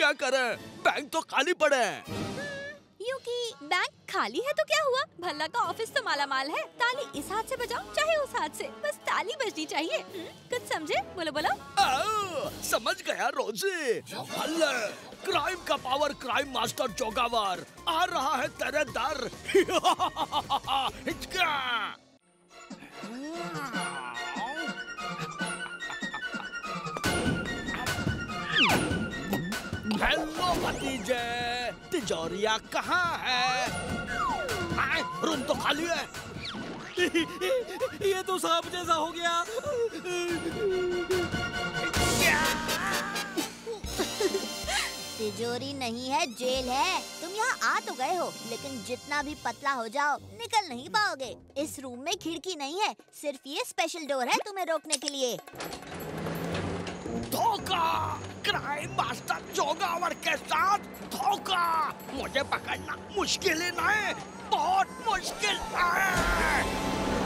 क्या करें, बैंक तो खाली पड़े हैं। यूकी, बैंक खाली है तो क्या हुआ? भल्ला का ऑफिस तो माला माल है। ताली इस हाथ से बजाओ चाहे उस हाथ से, बस ताली बजनी चाहिए। कुछ समझे? बोलो बोलो। समझ गया रोजी। भल्ले, क्राइम का पावर, क्राइम मास्टर जोगावर आ रहा है तेरे दर। हेलो भतीजे, तिजोरिया कहाँ है? रूम तो खाली है। ये तो सांप जैसा हो गया। तिजोरी नहीं है, जेल है। तुम यहाँ आ तो गए हो, लेकिन जितना भी पतला हो जाओ निकल नहीं पाओगे। इस रूम में खिड़की नहीं है, सिर्फ ये स्पेशल डोर है तुम्हें रोकने के लिए। धोखा! क्राइम मास्टर जोगावर के साथ धोखा! मुझे पकड़ना मुश्किल ही नहीं, बहुत मुश्किल है।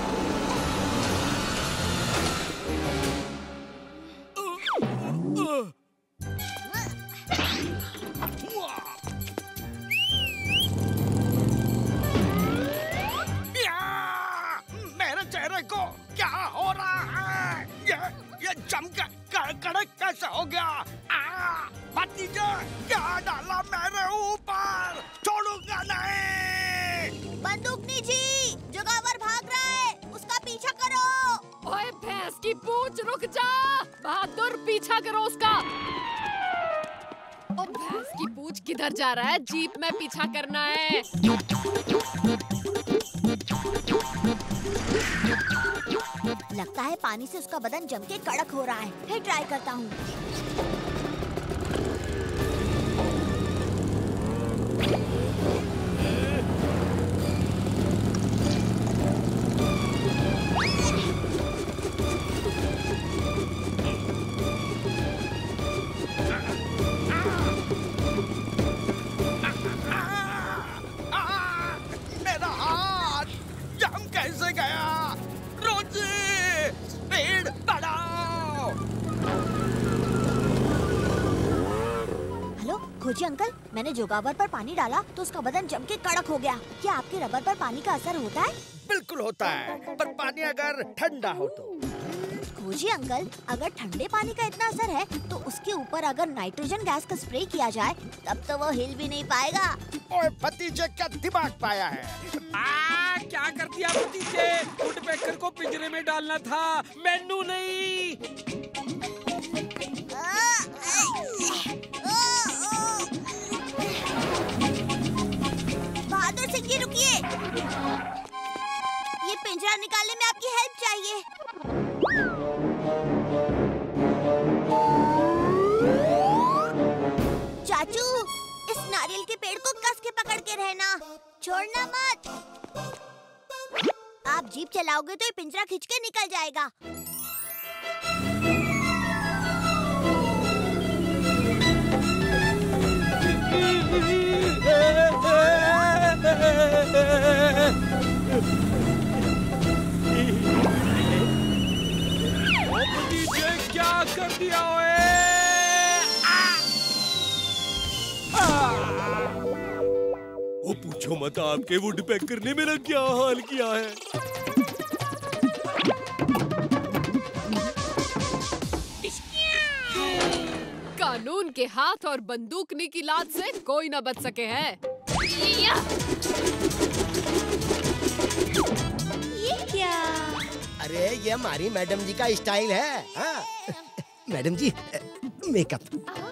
मेरे चेहरे को क्या हो रहा है? ये जमकर कड़क कैसे हो गया? भतीजे, क्या डाला मेरे ऊपर? छोड़ूंगा नहीं। बंदूकनी जी, जोगावर भाग रहा है, उसका पीछा करो। ओए भैंस की पूंछ, रुक जा। बहादुर, पीछा करो उसका। ओ भैंस की पूंछ किधर जा रहा है? जीप में पीछा करना है। लगता है पानी से उसका बदन जम के कड़क हो रहा है। फिर ट्राई करता हूँ। मेरा हाथ जम कैसे गया? रोजी, स्पीड बढ़ाओ। हेलो खोजी अंकल, मैंने जोगावर पर पानी डाला तो उसका बदन जम के कड़क हो गया। क्या आपके रबर पर पानी का असर होता है? बिल्कुल होता है, पर पानी अगर ठंडा हो तो। खोजी अंकल, अगर ठंडे पानी का इतना असर है तो उसके ऊपर अगर नाइट्रोजन गैस का स्प्रे किया जाए तब तो वो हिल भी नहीं पाएगा। ओए भतीजे, क्या दिमाग पाया है? क्या कर दिया भतीजे? वुडपेकर को पिंजरे में डालना था, मैनू नहीं। बहादुर सिंह जी रुकिए, ये पिंजरा निकालने में आपकी हेल्प चाहिए। चाचू, इस नारियल के पेड़ को कस के पकड़ के रहना, छोड़ना मत। आप जीप चलाओगे तो ये पिंजरा खींच के निकल जाएगा। भतीजे, क्या कर दिया ओए? वो पूछो मत, आपके वुडपेकर ने मेरा क्या हाल किया है। कानून के हाथ और बंदूकनी की लात से कोई न बच सके है। ये क्या? अरे ये हमारी मैडम जी का स्टाइल है। हाँ। Madam ji, makeup.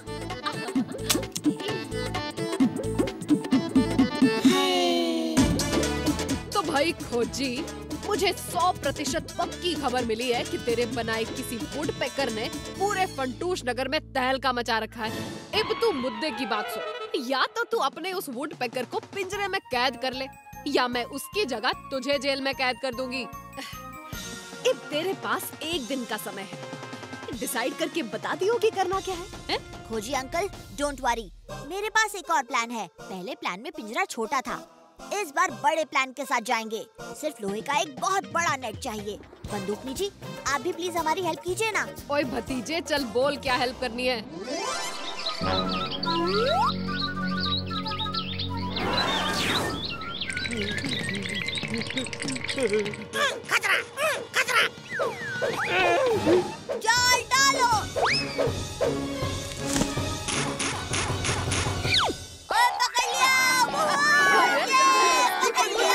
तो भाई खोजी, मुझे 100% पक्की खबर मिली है कि तेरे बनाए किसी वुडपेकर ने पूरे फंटूश नगर में तहलका मचा रखा है। अब तू मुद्दे की बात सुन, या तो तू अपने उस वुडपेकर को पिंजरे में कैद कर ले, या मैं उसकी जगह तुझे जेल में कैद कर दूंगी। अब तेरे पास 1 दिन का समय है, डिसाइड करके बता दियो कि करना क्या है? खोजी अंकल, डोंट वरी, मेरे पास एक और प्लान है। पहले प्लान में पिंजरा छोटा था, इस बार बड़े प्लान के साथ जाएंगे। सिर्फ लोहे का एक बहुत बड़ा नेट चाहिए। बंदूकनी जी, आप भी प्लीज हमारी हेल्प कीजिए ना। ओए भतीजे, चल बोल क्या हेल्प करनी है? खतरा, खतरा। जाल डालो। ओए, पकड़ लिया। पकड़ लिया।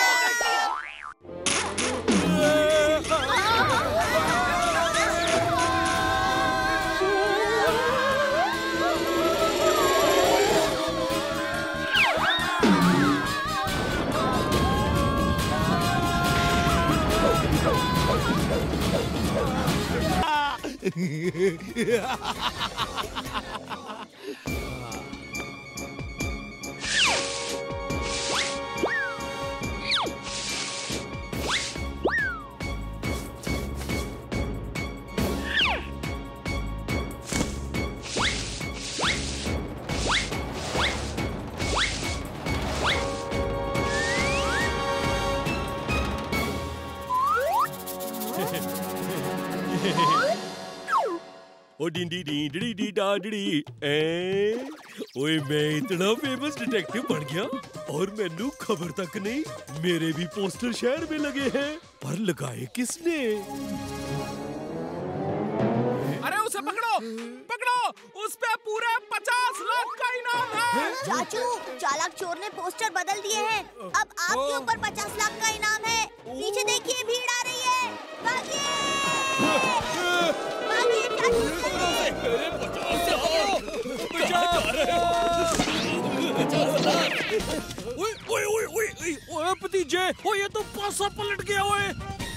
ओ डी डी डी डी डी डा डी ओए मैं इतना फेमस डिटेक्टिव बन गया और मैनू खबर तक नहीं। मेरे भी पोस्टर शहर में लगे हैं, पर लगाए किसने? अरे उसे पकड़ो, पकड़ो, उस पे पूरे 50 लाख का इनाम है। चाचू, चालाक चोर ने पोस्टर बदल दिए हैं। अब आपके ऊपर 50 लाख का इनाम है। पीछे देखिए, भीड़ आ रही है। भागिए! भागिए चाचू, ओए भतीजे, ओए ये तो पासा पलट गया। ओए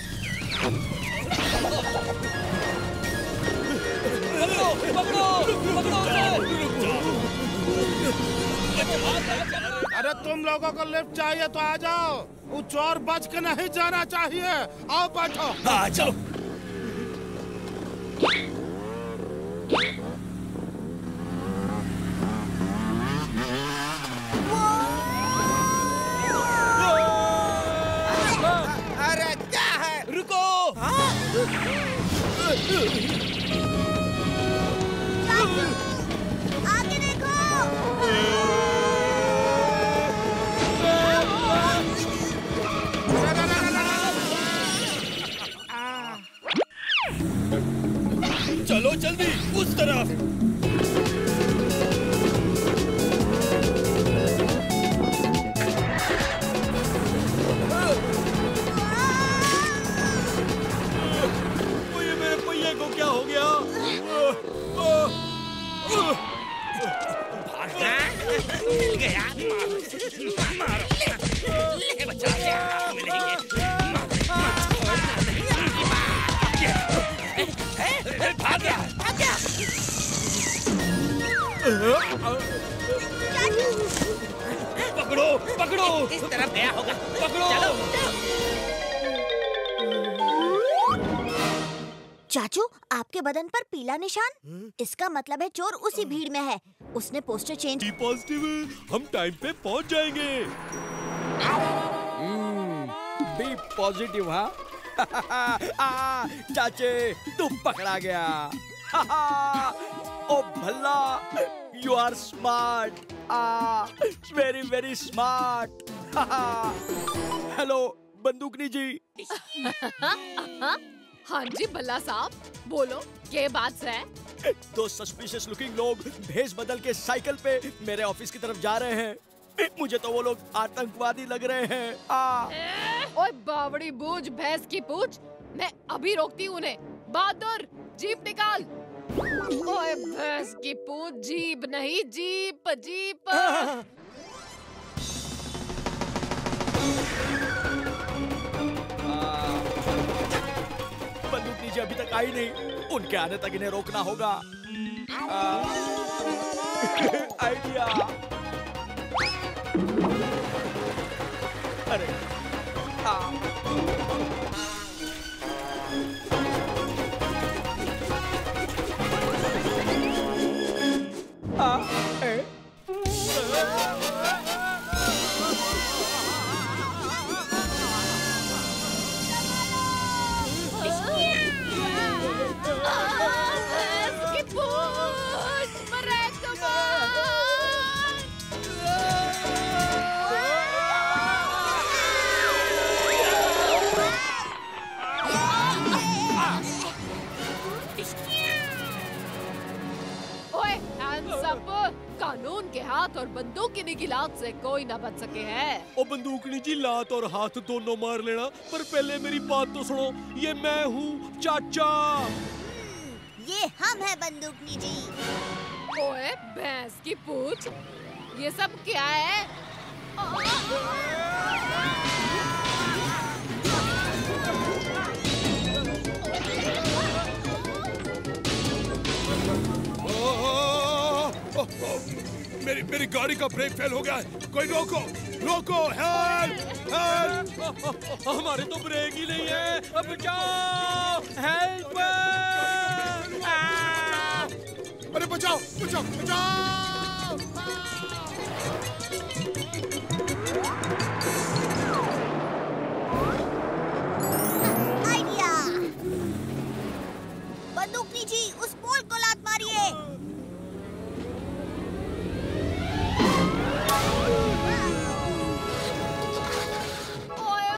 अरे तुम लोगों को लिफ्ट चाहिए तो आ जाओ। वो चोर बच के नहीं जाना चाहिए। आओ बैठो। आ जाओ। अरे क्या है? रुको। आगे देखो। चलो जल्दी उस तरफ। मेरे पहिए को क्या हो गया? मिल गया। मारो, ले बचा लिया। मिलेंगे। भाग गया, भाग गया। पकड़ो, पकड़ो। इस तरफ गया होगा। पकड़ो। चलो। चाचू, आपके बदन पर पीला निशान, इसका मतलब है चोर उसी भीड़ में है। उसने पोस्टर चेंज। बी पॉजिटिव, हम टाइम पे पहुंच जाएंगे। Be positive. हाँ चाचे, तू पकड़ा गया। ओ Bhalla, you are smart. Very very smart. Hello बंदूकनी जी। हाँ जी भल्ला साहब, बोलो क्या बात है? दो सस्पिशियस लुकिंग लोग भेष बदल के साइकिल पे मेरे ऑफिस की तरफ जा रहे हैं। मुझे तो वो लोग आतंकवादी लग रहे हैं। ओए बावड़ी बूझ, भैंस की पूछ, मैं अभी रोकती हूँ उन्हें। बहादुर, जीप निकाल। ओए भैंस की पूछ, जीप नहीं, जीप जीप। बंदूक नीचे अभी तक आई नहीं, उनके आने तक इन्हें रोकना होगा। आइडिया। अरे कानून के हाथ और बंदूकिनी की लात से कोई न बच सके है। ओ बंदूकनी जी, लात और हाथ दोनों मार लेना, पर पहले मेरी बात तो सुनो। ये मैं हूँ चाचा। ये हम है बंदूकनी जी। ओए भैंस की पूछ, ये सब क्या है? मेरी गाड़ी का ब्रेक फेल हो गया है। कोई रोको, रोको, हेल्प, हेल्प। हमारे तो ब्रेक ही नहीं है। अब बचाओ, हेल्प। अरे बचाओ, बचाओ, बचाओ। आइडिया। बंदूकनी जी, उस पोल को लात मारिए।